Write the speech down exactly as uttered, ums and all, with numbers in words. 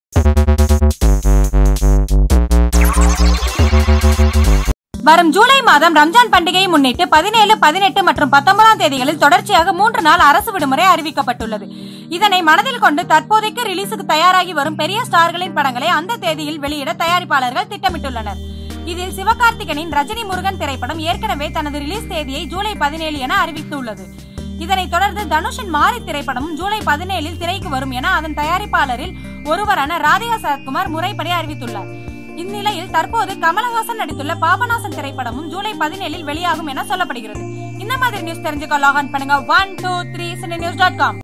வரும் ஜூலை மாதம் ரம்ஜான் பண்டிகையை முன்னிட்டு பதினேழு பதினெட்டு மற்றும் பத்தொன்பதாம் தேதிகளில் தொடர்ச்சியாக மூன்று நாள் அரசு விடுமுறை அறிவிக்கப்பட்டுள்ளது. இதனை மனதில் கொண்டு தற்போதைக்கு ரிலீஸுக்கு தயாராகி வரும் பெரிய ஸ்டார்களின் படங்களை அந்த தேதியில் வெளியிட தயாரிப்பாளர்கள் திட்டமிட்டுள்ளனர். இதில் சிவகார்த்திகனின் ரஜினி முருகன் திரைப்படம் ஏற்கனவே தனது ரிலீஸ் தேதியை ஜூலை பதினேழு என அறிவித்துள்ளது. இதனைத் தொடர்ந்து தனுஷின் மாரி திரைப்படமும் ஜூலை பதினேழில் திரைக்கு வரும் என அதன் தயாரிப்பாளரில் ஒருவரான ராதிகா சரத்குமார் முறைப்படி அறிவித்துள்ளார். இந்நிலையில் தற்போது கமலஹாசன் நடித்துள்ள பாபநாசம் திரைப்படமும் ஜூலை பதினேழில் வெளியாகும் என சொல்லப்படுகிறது. இந்த மாதிரி நியூஸ் தெரிஞ்சுக்க லாக் ஆன் பண்ணுங்க one two three cine news dot com.